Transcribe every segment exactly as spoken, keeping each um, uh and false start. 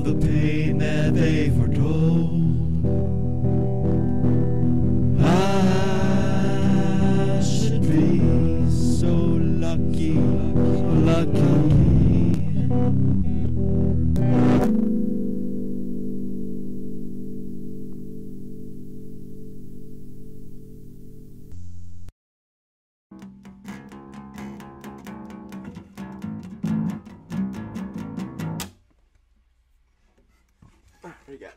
of the pain that they foretold. I should be so lucky, lucky. What do you got?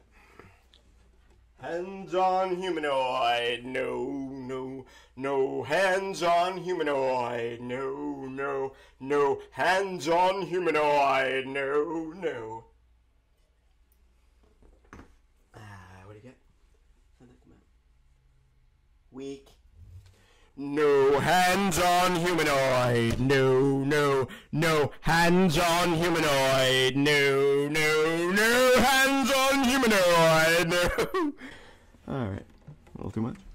Hands on humanoid, no, no, no. Hands on humanoid, no, no, no. Hands on humanoid, no, no. Ah, what do you get? How'd that come out? Weak. No hands on humanoid, no, no, no. Hands on humanoid, no, no, no. Hands on humanoid, no. All right, a little too much.